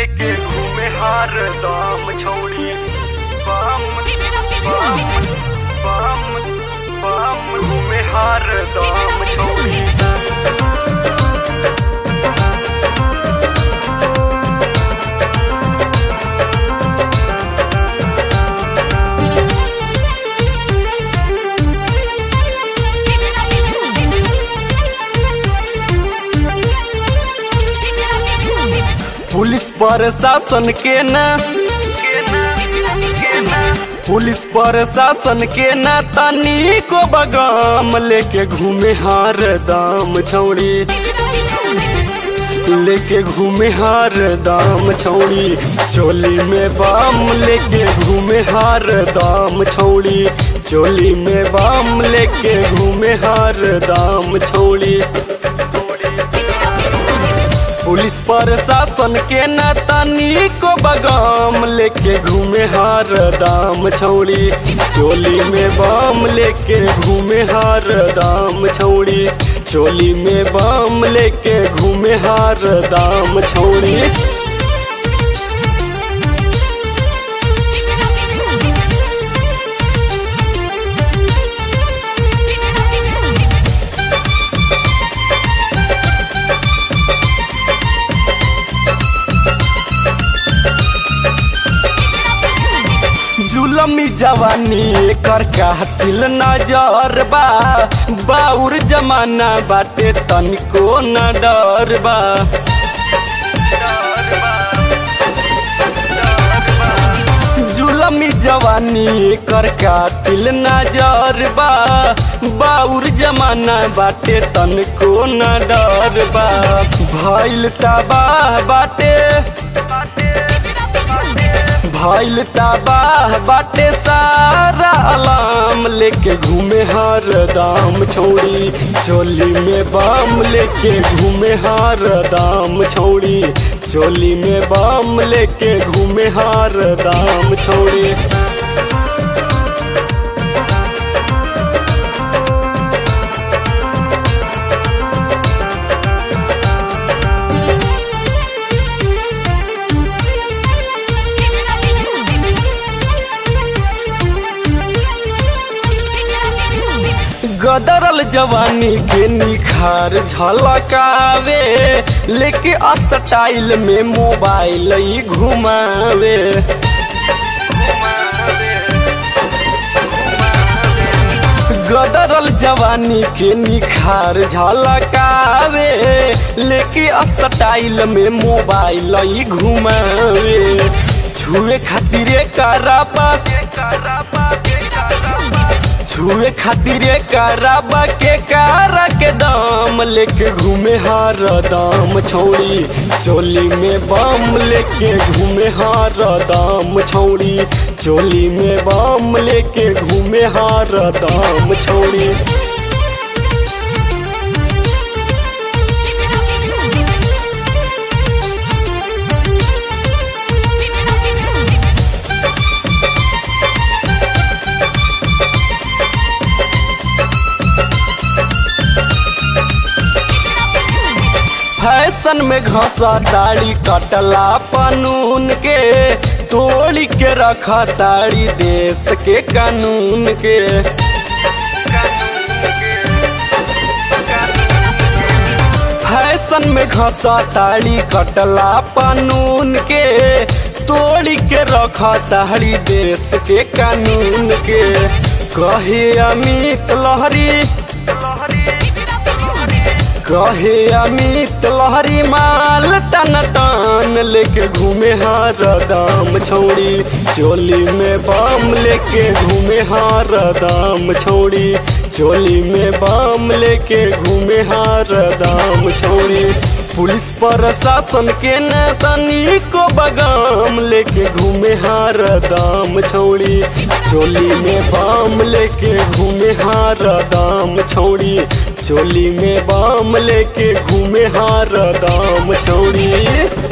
लेके घूमे हार दाम छौड़ी बम बम बम बम घूमे हार दाम छौड़ी। पुलिस प्रशासन के न पुलिस प्रशासन के न तनी को बगाम लेके घूमे हार दाम छौड़ी लेके घूमे हार दाम छौड़ी। चोली में बम लेके घूमे हार दाम छौड़ी चोली में बम लेके घूमे हार दाम छौड़ी। पुलिस प्रशासन के न तनी को बगाम लेके घूमे हार दाम छौड़ी चोली में बम लेके घूमे हार दाम छौड़ी चोली में बम लेके घूमे हार दाम छौड़ी। जुलमी जवानी कर कातिल नजर बा बाउर जमाना बाटे तनिको न डर बा। जुलमी जवानी कर कातिल नजर बा बाउर जमाना बाटे तनिको न डर बा। भइल तबाह बाटे भइल तबाह बाटे सारा अलाम लेके घूमे हार दाम छौड़ी चोली में बम लेके घूमे हार दाम छौड़ी चोली में बम लेके घूमे हार दाम छौड़ी। गदरल जवानी के निखार झलकावे लेके स्टाइल में मोबाइल ही घुमावे। गदरल जवानी के निखार झलकावे लेके स्टाइल में मोबाइल ही घुमावे। छुए खातिरे कराबा छुए खातिरे कराबा के कारा के दाम लेके घूमे हार दाम छौड़ी चोली में बम लेके घूमे हार दाम छौड़ी चोली में बम लेके घूमे हार दाम छौड़ी। फैशन में घसा दाढ़ी कटला पनून के तोड़ी के रखा ताड़ी देश के कानून के। फैशन में घसा ताड़ी कटला पनून के तोड़ी के रखा ताड़ी देश के कानून के। कहे अमित लहरी कहे अमित लहरी माल तन तान लेके घूमे हार दाम छौड़ी चोली में बम लेके घूमे हार दाम छौड़ी चोली में बम लेके घूमे हार दाम छौड़ी। पुलिस प्रशासन के न तनी को बगाम लेके घूमे हार दाम छौड़ी चोली में बम लेके घूमे हार दाम छौड़ी चोली में बम लेके घूमे हार दाम छौड़ी।